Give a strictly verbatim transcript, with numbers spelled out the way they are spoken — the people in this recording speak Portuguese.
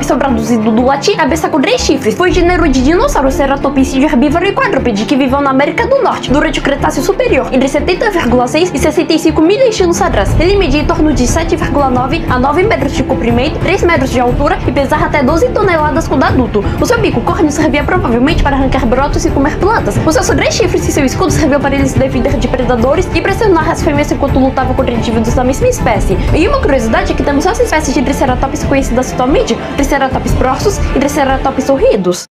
Triceratops é traduzido do latim é besta com três chifres. Foi gênero de dinossauro ceratopsídeo herbívoro e quadrúpede que viveu na América do Norte durante o Cretáceo Superior, entre setenta vírgula seis e sessenta e cinco milhões de anos atrás. Ele media em torno de sete vírgula nove a nove metros de comprimento, três metros de altura e pesava até doze toneladas quando adulto. O seu bico córneo servia provavelmente para arrancar brotos e comer plantas. Os seus três chifres e seu escudo serviam para ele se defender de predadores e pressionar as fêmeas enquanto lutava contra indivíduos da mesma espécie. E uma curiosidade é que temos duas espécies de Triceratops conhecidas atualmente, Triceratops prorsus e Triceratops horridos.